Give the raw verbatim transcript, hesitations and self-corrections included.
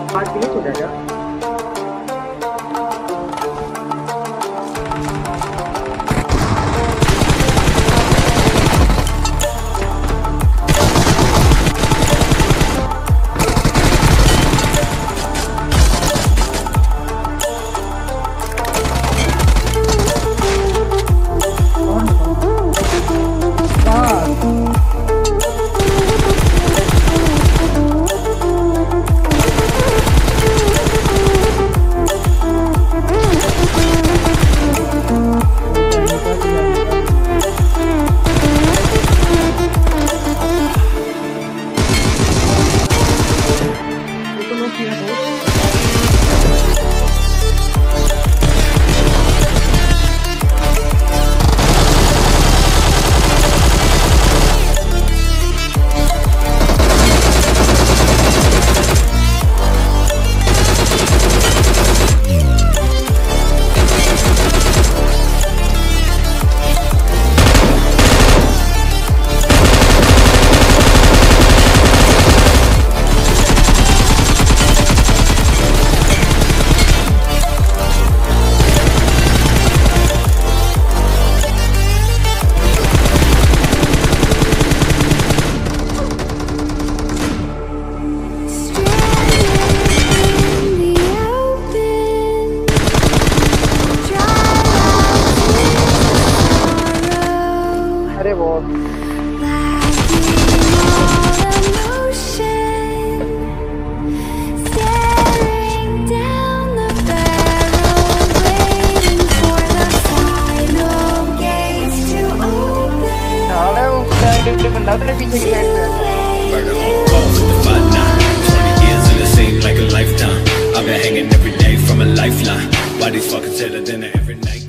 Part finish हो जाएगा। अरे वो पीछे की side I've been hanging every day from a lifeline. Why these fuckers better than every night?